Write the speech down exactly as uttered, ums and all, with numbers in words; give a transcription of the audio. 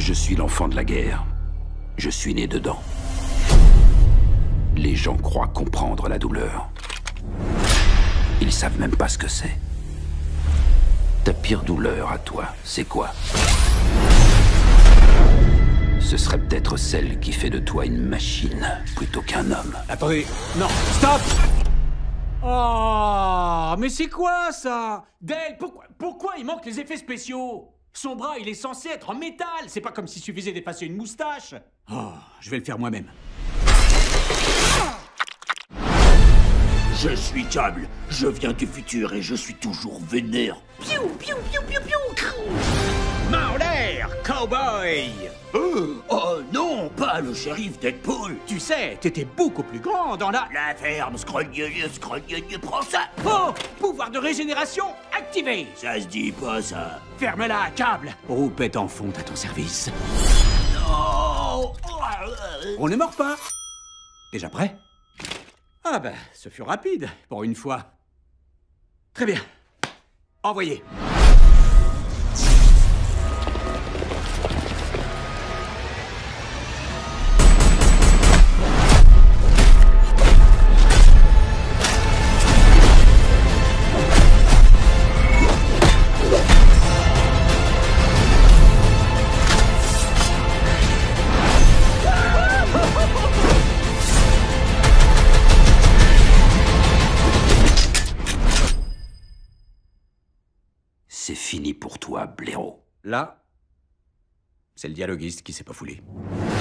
Je suis l'enfant de la guerre. Je suis né dedans. Les gens croient comprendre la douleur. Ils savent même pas ce que c'est. Ta pire douleur à toi, c'est quoi? Ce serait peut-être celle qui fait de toi une machine plutôt qu'un homme. Attendez, non, stop! Oh, mais c'est quoi ça? Dale, pourquoi, pourquoi il manque les effets spéciaux? Son bras, il est censé être en métal. C'est pas comme s'il suffisait d'effacer une moustache. Oh, je vais le faire moi-même. Je suis Cable, je viens du futur et je suis toujours vénère. Piou, piou, piou, piou, piou, crou. Main en l'air, cowboy! Oh, oh non, pas le shérif Deadpool. Tu sais, t'étais beaucoup plus grand dans la... La ferme, scrogneux, scrogneux, prends ça. Oh! Pouvoir de régénération activé! Ça se dit pas, ça. Ferme-la, Cable! Roupette en fonte à ton service. Non. On ne mord pas. Déjà prêt? Ah ben, ce fut rapide, pour une fois. Très bien. Envoyez. C'est fini pour toi, blaireau. Là, c'est le dialoguiste qui s'est pas foulé.